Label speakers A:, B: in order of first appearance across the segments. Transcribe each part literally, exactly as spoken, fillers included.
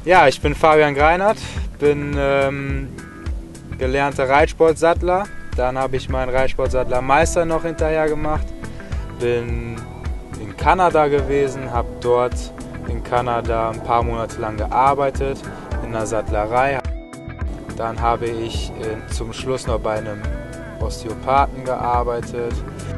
A: Ja, ich bin Fabian Greinert, bin ähm, gelernter Reitsportsattler. Dann habe ich meinen Reitsportsattlermeister noch hinterher gemacht. Bin in Kanada gewesen, habe dort in Kanada ein paar Monate lang gearbeitet, in der Sattlerei. Dann habe ich äh, zum Schluss noch bei einem Osteopathen gearbeitet.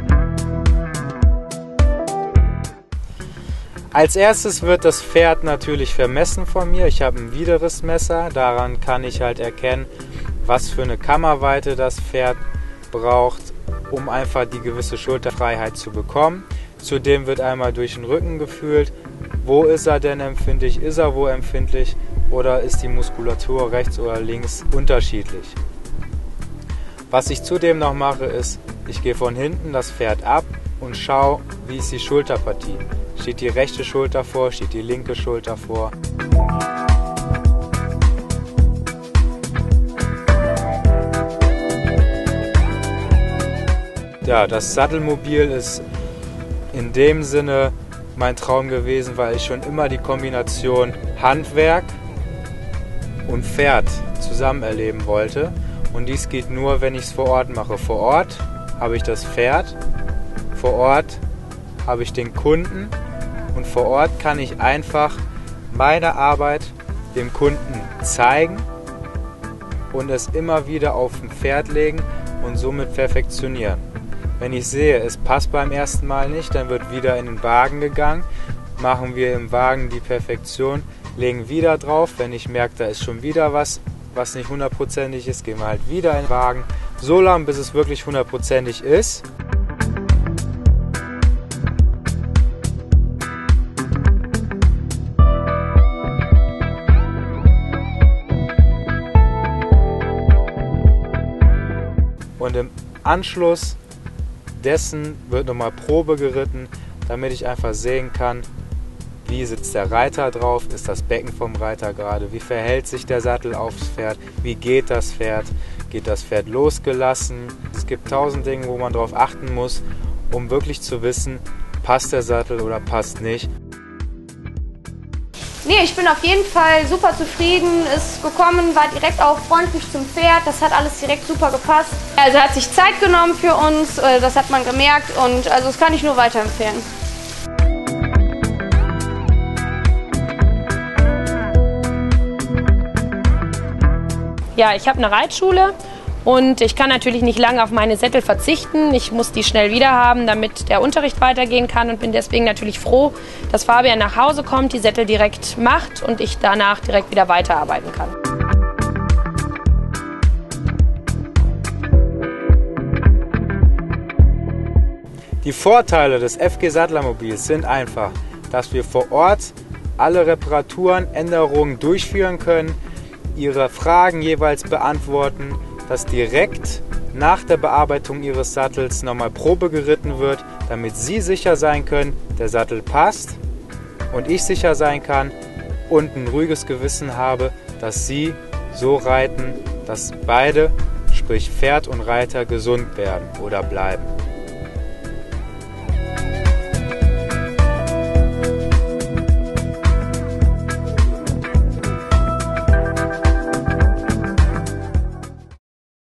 A: Als erstes wird das Pferd natürlich vermessen von mir. Ich habe ein Widerrissmesser, daran kann ich halt erkennen, was für eine Kammerweite das Pferd braucht, um einfach die gewisse Schulterfreiheit zu bekommen. Zudem wird einmal durch den Rücken gefühlt, wo ist er denn empfindlich, ist er wo empfindlich oder ist die Muskulatur rechts oder links unterschiedlich. Was ich zudem noch mache ist, ich gehe von hinten das Pferd ab und schaue, wie ist die Schulterpartie. Steht die rechte Schulter vor, steht die linke Schulter vor. Ja, das Sattelmobil ist in dem Sinne mein Traum gewesen, weil ich schon immer die Kombination Handwerk und Pferd zusammen erleben wollte. Und dies geht nur, wenn ich es vor Ort mache. Vor Ort habe ich das Pferd, vor Ort habe ich den Kunden und vor Ort kann ich einfach meine Arbeit dem Kunden zeigen und es immer wieder auf ein Pferd legen und somit perfektionieren. Wenn ich sehe, es passt beim ersten Mal nicht, dann wird wieder in den Wagen gegangen, machen wir im Wagen die Perfektion, legen wieder drauf. Wenn ich merke, da ist schon wieder was, was nicht hundertprozentig ist, gehen wir halt wieder in den Wagen, so lange, bis es wirklich hundertprozentig ist. Und im Anschluss dessen wird nochmal Probe geritten, damit ich einfach sehen kann, wie sitzt der Reiter drauf, ist das Becken vom Reiter gerade, wie verhält sich der Sattel aufs Pferd, wie geht das Pferd, geht das Pferd losgelassen. Es gibt tausend Dinge, wo man darauf achten muss, um wirklich zu wissen, passt der Sattel oder passt nicht.
B: Nee, ich bin auf jeden Fall super zufrieden, ist gekommen, war direkt auch freundlich zum Pferd, das hat alles direkt super gepasst. Also er hat sich Zeit genommen für uns, das hat man gemerkt und also das kann ich nur weiterempfehlen.
C: Ja, ich habe eine Reitschule und ich kann natürlich nicht lange auf meine Sättel verzichten. Ich muss die schnell wieder haben, damit der Unterricht weitergehen kann und bin deswegen natürlich froh, dass Fabian nach Hause kommt, die Sättel direkt macht und ich danach direkt wieder weiterarbeiten kann.
A: Die Vorteile des F G Sattlermobils sind einfach, dass wir vor Ort alle Reparaturen, Änderungen durchführen können, Ihre Fragen jeweils beantworten, dass direkt nach der Bearbeitung Ihres Sattels nochmal Probe geritten wird, damit Sie sicher sein können, der Sattel passt und ich sicher sein kann und ein ruhiges Gewissen habe, dass Sie so reiten, dass beide, sprich Pferd und Reiter, gesund werden oder bleiben.